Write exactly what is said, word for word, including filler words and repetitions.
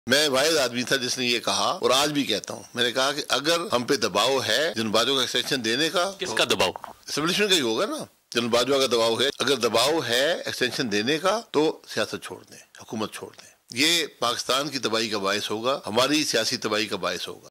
मैं वाहिद आदमी था जिसने ये कहा और आज भी कहता हूँ। मैंने कहा कि अगर हम पे दबाव है जिन बाजों का एक्सटेंशन देने का, किसका दबाव? एस्टेब्लिशमेंट का ही होगा ना। जिन बाजवा का दबाव है, अगर दबाव है एक्सटेंशन देने का तो सियासत छोड़ दें, हुकूमत छोड़ दें। ये पाकिस्तान की तबाही का बायस होगा, हमारी सियासी तबाही का बायस होगा।